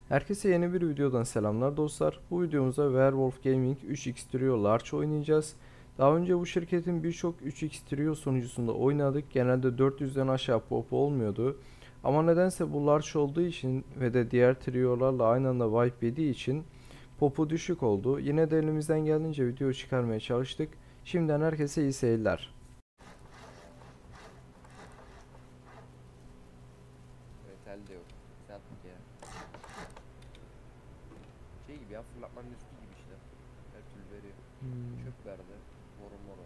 Herkese yeni bir videodan selamlar dostlar. Bu videomuzda Werewolf Gaming 3x Trio Large oynayacağız. Daha önce bu şirketin birçok 3x Trio sunucusunda oynadık. Genelde 400'den aşağı pop olmuyordu. Ama nedense bu Large olduğu için ve de diğer triolarla aynı anda wipe yediği için popu düşük oldu. Yine de elimizden geldiğince video çıkarmaya çalıştık. Şimdiden herkese iyi seyirler. Evet, tel de yok. Sattık ya. Şey gibi ya, fırlatmanın üstü gibi işte. Her türlü veriyor. Çöp verdi. Moru moru.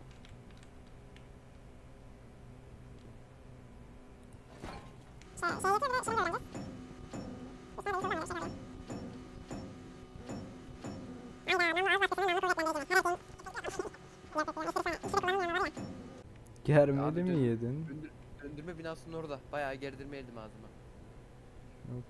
Ya Germedi abi mi yedin? döndürme binasının orada. Bayağı gerdirme yedim ağzıma. Yok.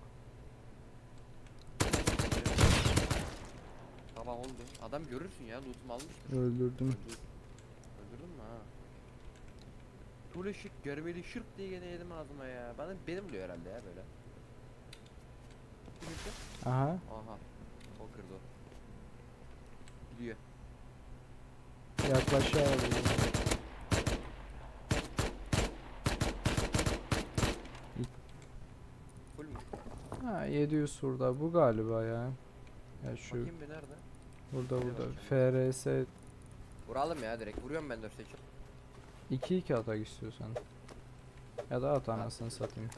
Sabah oldu. Adam görürsün ya, lootumu almıştır. Öldürdüm. Öldürdün mü ha? Tule şık görmeli şırk diye gene yedim ağzıma ya. Benim diyor herhalde ya böyle. Kimisi? Aha. Aha. O kırdı o. Gidiyor. Yaklaş abi. Full mü? Ha 700 burada bu galiba ya. Ya şu Bakayım bir nerede? burada bakacağım. FRS Vuralım ya, direkt vuruyorum ben 4 seçim. 2-2 atak istiyorsan. Ya da at anasını satayım.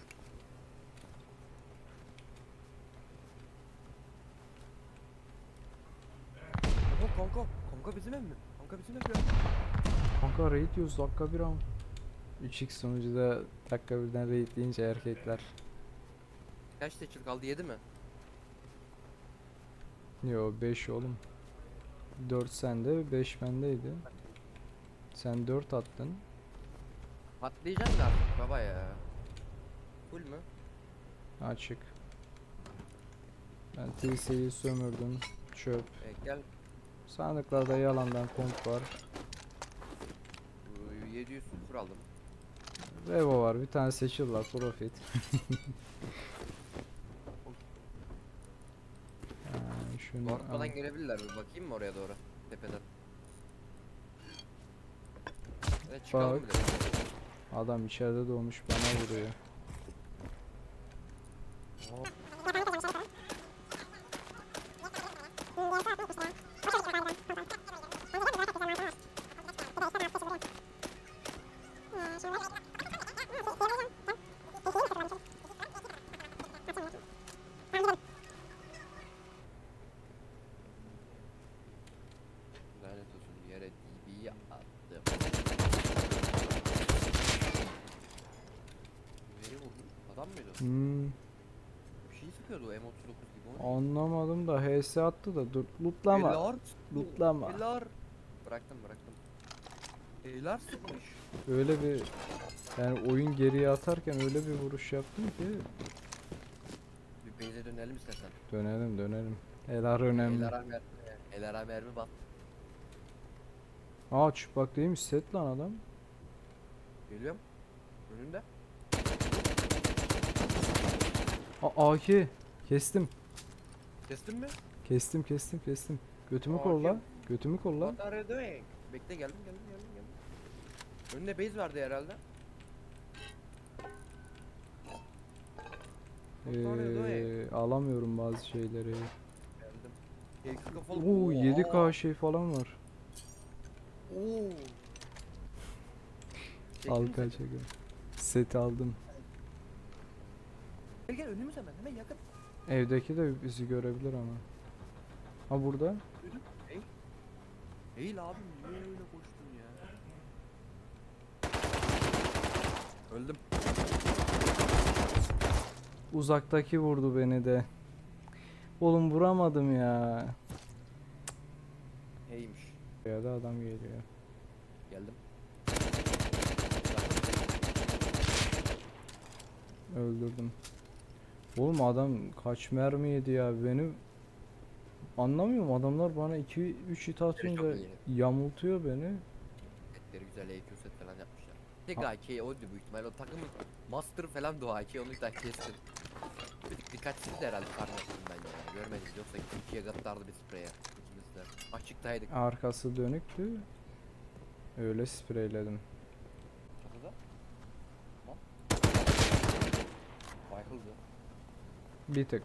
Kanka bizim ev mi? Kanka bizim ev ya. Kanka raid diyoruz dakika bir am. 3x sonucuda dakika birden raid deyince erkekler. Kaç seçil kaldı, 7 mi? Yo 5 oğlum. 4 sende 5 bendeydi. Sen 4 attın. Patlayacaksın da artık baba ya. Full mü? Açık. Ben TC'yi sömürdüm. Çöp. Gel. Sandıklarda yalandan komp var. 700 sıfır aldım. Revo var. Bir tane seçil var. Profit. Şunu al. Korkmadan gelebilirler mi? Bakayım mı oraya doğru? Tepeden. Evet, çıkalım Bak. bir de. Adam içeride doğmuş bana vuruyor. Lanet olsun, yere DB'yi attım. Veri vurdum. Adam mıydı o? Bir şey sıkıyordu o M39 gibi. O ne? Anlamadım da HS attı da dur lootlama. Elar sıktı. Lootlama. Elar. Bıraktım. Elar sıkmış. Öyle bir yani oyun geriye atarken öyle bir vuruş yaptım ki Bir base'e dönelim istersen. dönelim. Elar önemli. Elara mermi bat. Aa çıplak değilmiş set lan adam. Geliyorum. Önünde. AK kestim. Kestin mi? Kestim. Götümü AK. kolla. Götümü kolla. What are you doing? Bekle, geldim. Önünde base vardı herhalde. What are you doing? Alamıyorum bazı şeyleri. Geldim. K kafalı. Oo 7K şey falan var. Oo. Al Çektin mi kaç. Set aldım. Gel önümüz hemen yakın. Evdeki de bizi görebilir ama. Ha burada. Duydun. Eğil abim, niye öyle koştun ya? Öldüm. Uzaktaki vurdu beni de. Oğlum vuramadım ya. Heymiş. Ya da adam geliyor. Geldim. Öldürdüm. Oğlum adam kaç mermi yedi ya benim. Anlamıyorum, adamlar bana 2-3 hit atınca çok iyi. yamultuyor beni. Setleri güzel, EQ set falan yapmışlar. Tek Ha. AK oydu büyük ihtimal. O takımın master falan da o AK, onu da kestim. Dikkatsiz de herhalde farm ettim ben ya. Görmedim yoksa ikiye katlardı bir spreye. İkimiz de. Açıktaydık. Arkası dönüktü. Öyle spreyledim. Çatıda. Tamam. Bayıldı. Bir tık.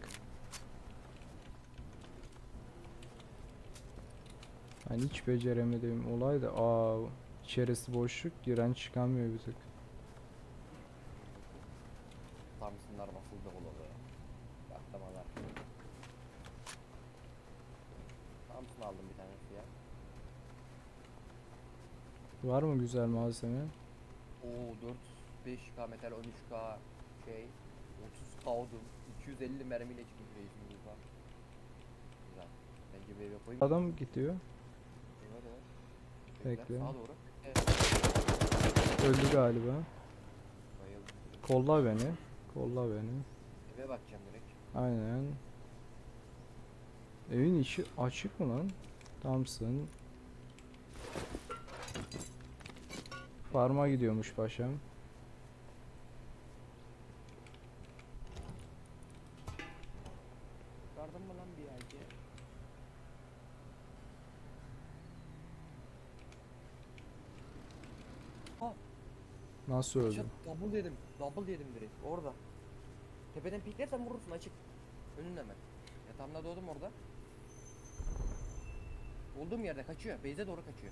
Ben hiç beceremediğim olay da içerisi boşluk, giren çıkamıyor bir tık. Thompson'lar basıldı olalı. Atlamalar. Thompson aldım bir tanesi ya. Var mı güzel malzeme? Oo 405k metal 13k şey 30k odun 250 mermiyle çıkmış reisim bu. Güzel. Bence bir eve koyayım. Adam gidiyor. Evet evet. Bekle. Sağa doğru. Evet. Öldü galiba. Bayıldım. Kolla beni. Kolla beni. Eve bakacağım direkt. Aynen. Evin içi açık mı lan? Thompson. Farma gidiyormuş paşam. Çıkardın mı lan bir yerde? Ha, Nasıl öldü? double yedim. Double yedim direkt. Orada. Tepeden piklersen vurursun açık. Önünde hemen. Yatağımda doğdum orada. Olduğum yerde kaçıyor. Base'e doğru kaçıyor.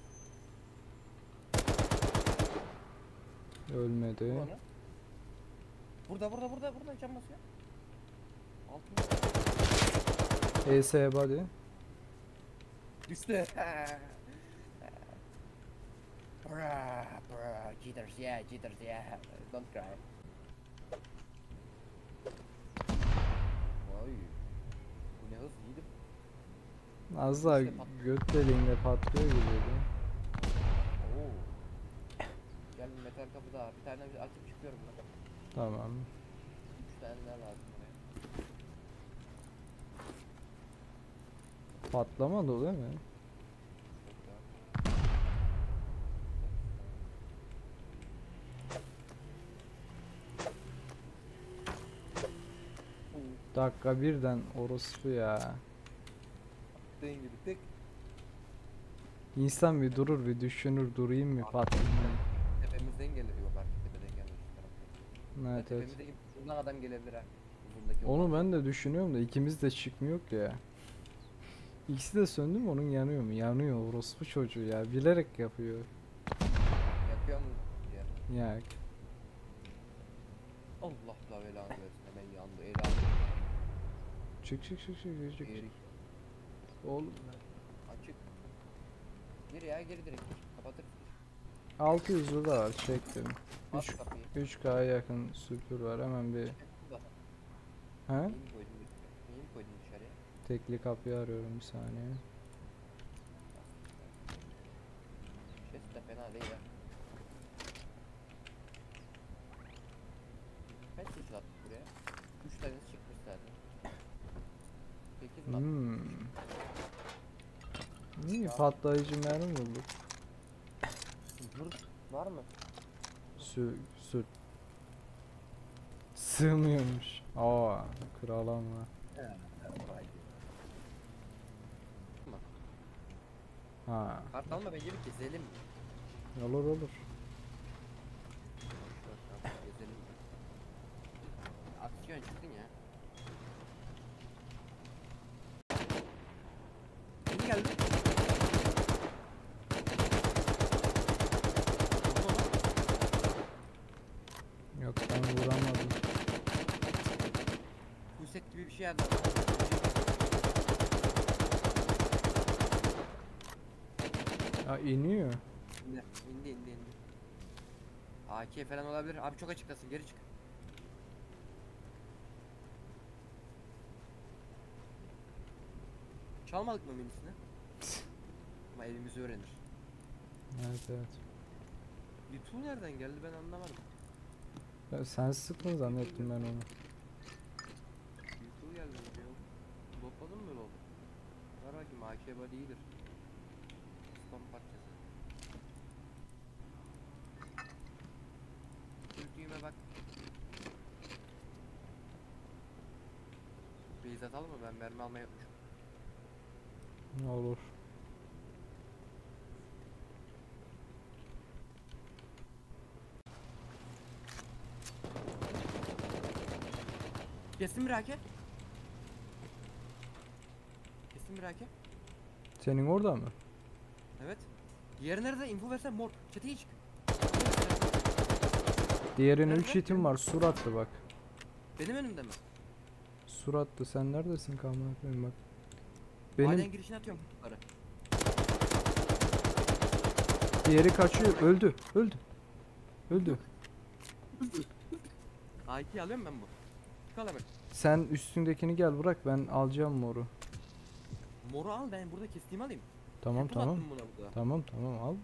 Ölmedi. Vur onu. Burada cam basıyor. Altında. ES body. Düştü. Bra, jitters yeah, don't cry. Oy. Bu ne hız yedim. Az daha İşte göt deliğinde patlıyor gibiydi. Oo. Gel metal kapıda. Bir tane açıp çıkıyorum ben. Tamam. 3 tane daha lazım oraya. Patlamadı o değil mi? Çok daha. Dakika birden orospu ya. Attığın gibi tek. İnsan bir durur, bir düşünür, durayım mı patlayayım mı? Tepemizden gelir. Yok artık tepeden gelmiyor şu taraftan. Evet evet. Tepemizde uzun adam gelebilir ha. Uzundaki Onu olan. ben de düşünüyorum da ikimiz de çıkmıyor ki ya. İkisi de söndü mü onun yanıyor mu? Yanıyor orospu çocuğu ya. Bilerek yapıyor. Yapıyor mu diye. Ya Allah la belanı versin hemen yandı. Ela çık. eğrik. Oğlum Açık. Gir ya geri direkt gir. Kapatır. 600 lira var çektim. Aç kapıyı. 3K'ya yakın süpür var hemen bir. Bak. He? İyi mi koydun? İyi mi koydun dışarıya? Tekli kapıyı arıyorum bir saniye. Ses de fena değil ha. Kaç kişi attık buraya? 3 tanesi çıkmış zaten. 8 mi attık? İyi patlayıcı mermi bulduk. Dur. Var mı? Süt. Sığmıyormuş. Kral ama. Ha, Kart alma bence bir gezelim. olur. Gezelim. Aksiyon çıktın ya. Kim geldi? Yok ben vuramadım. Fuset gibi bir şey geldi. Ya iniyor. İndi. AK falan olabilir. Abi çok açıklasın geri çık. Çalmadık mı minisini? Ama elimizi öğrenir. Evet. Litul nereden geldi ben anlamadım. Sen sıktın zannettim ben onu. Litul geldi mi yok. Lopladım mı böyle oldu? Ver bakayım AK body iyidir. Spam parçası. Türklüğüme bak. Base atalım mı? Ben mermi almayı unutmuşum. Olur. Kestim bir hake. Kestim bir hake. Senin orada mı? Evet. Diğeri nerede? Info versen mor. Çatıya çık. Diğerine Nerede? 3 hitim var. Suratlı bak. Benim önümde mi? Suratlı sen neredesin kalma koyayım bak. Maden Benim girişine atıyorum kutuları. diğeri kaçıyor. Öldü. Öldü. Öldü. A2'yi alıyorum ben bu. Çıkal hemen. Sen üstündekini gel bırak ben alacağım moru. Moru al, ben burada kestiğimi alayım. Tamam Tempo tamam. attım buna burada. Tamam tamam al.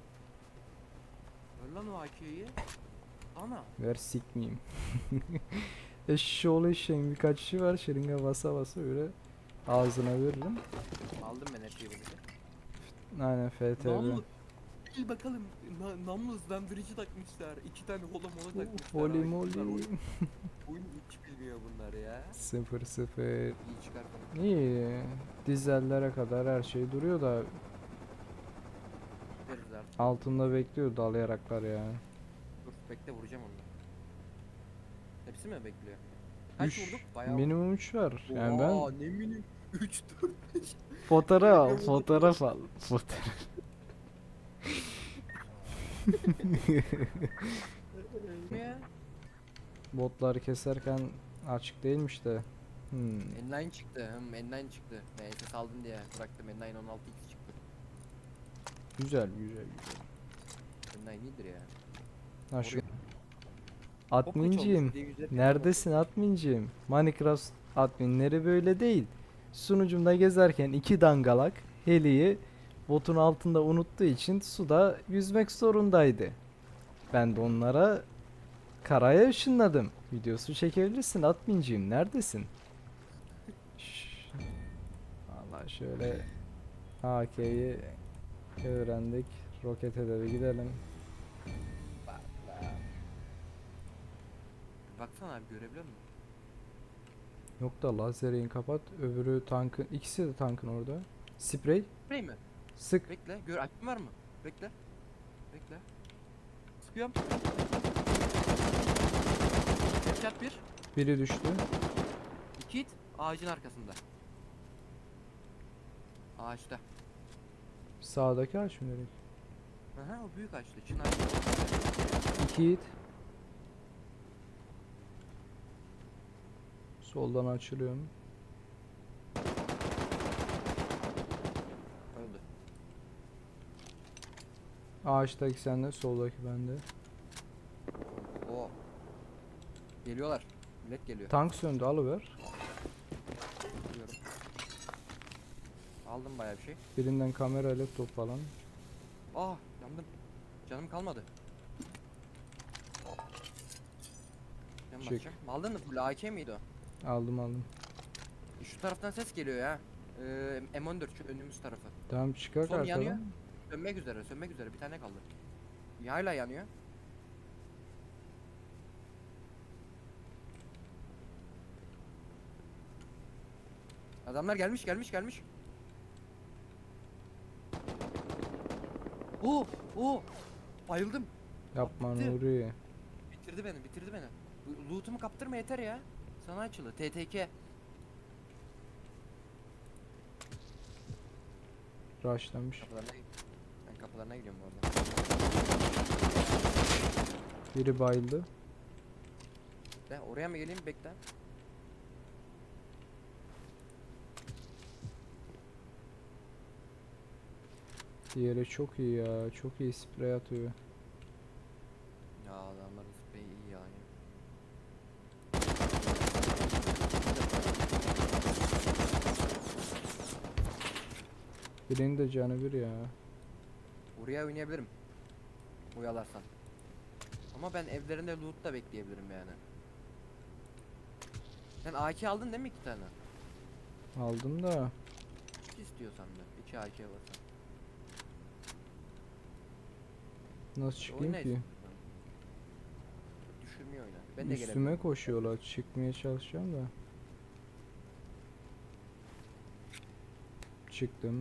Ver lan o AK'yi. Ana. Ver sikmeyeyim. Eşşoğlu eşeğin birkaç işi var. Şırınga basa basa öyle ağzına veririm. Aldım ben her şeyi bunu. Aynen FTV. Namlu. Bil bakalım. Namlu hızlandırıcı takmışlar. 2 tane hola mola takmışlar. Holy Ay, moly. bunlar oyun hiç bilmiyor bunlar ya. 0-0. İyi çıkartalım. İyi. Dizellere kadar her şey duruyor da Gideriz artık. altında bekliyor dalayaraklar yani. Dur bekle, vuracağım onu. Hepsi mi bekliyor? Kaç 3 vurduk? Bayağı minimum 3 var. Yani Oha, ben ne minim 3 4 5. fotoğraf al, Minimum fotoğraf al. Fotoğraf. Ne ya? Botları keserken açık değilmiş de. N9 çıktı. N9 çıktı. Neyse saldın diye bıraktım. N9 16x çıktı. Güzel güzel güzel. N9 iyidir ya. Ha şu Oraya- adminciğim. Neredesin adminciğim? Minecraft adminleri böyle değil. Sunucumda gezerken iki dangalak Heli'yi botun altında unuttuğu için suda yüzmek zorundaydı. Ben de onlara karaya ışınladım. Videosu çekebilirsin adminciğim. Neredesin? Şşş. Vallahi şöyle AK'yi öğrendik. Rokete de bir gidelim. Baksana abi, görebiliyor musun? Yok da lazerin kapat. Öbürü tankın. İkisi de tankın orada. Sprey. Sprey mi? Sık. Bekle. Gör, açım var mı? Bekle. Bekle. Sıkıyorum. Headshot 1. Biri düştü. 2 hit. Ağacın arkasında. Ağaçta. Sağdaki ağaç mı direkt? Aha, o büyük ağaçta. Çın ağacı. 2 hit. Soldan açılıyorum. Öldü. Ağaçtaki sende, soldaki bende. O. Geliyorlar. Millet geliyor. Tank söndü, alıver. Biliyorum. Aldım bayağı bir şey. Birinden kamera, laptop falan. Ah, yandım. Canım kalmadı. Can Çık. basacağım. Aldın mı? Full AK miydi o? Aldım aldım. Şu taraftan ses geliyor ya. M14 şu önümüz tarafı. Tamam çıkar Son yanıyor. arkadan. Sönmek üzere, sönmek üzere. Bir tane kaldı. Hala yanıyor. Adamlar gelmiş, gelmiş, gelmiş. Oo, oo. Bayıldım. Yapma Bitti. Nuri. Bitirdi beni, bitirdi beni. Loot'umu kaptırma yeter ya. Sana açılı. TTK. Rushlanmış. Kapılarına Ben kapılarına gidiyorum bu arada. Biri bayıldı. De oraya mı geleyim, bekle. Diğeri çok iyi ya. Çok iyi sprey atıyor. Ya adamların spreyi iyi yani. Birinin de canı bir ya. Oraya oynayabilirim. Oyalarsan. Ama ben evlerinde loot da bekleyebilirim yani. Sen AK aldın değil mi 2 tane? Aldım da. 2 istiyorsan da. 2 AK varsa. Nasıl çıkayım Oyna ki? istiyorsan. Düşürmüyor oyna. Ben de Üstüme gelebilirim. koşuyorlar. Çıkmaya çalışacağım da. çıktım.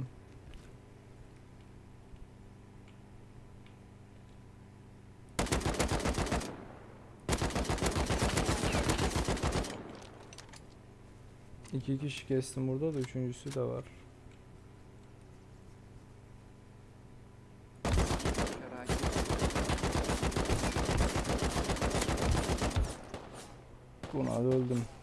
İki kişi kestim burada da üçüncüsü de var. Merak etme. Buna da öldüm.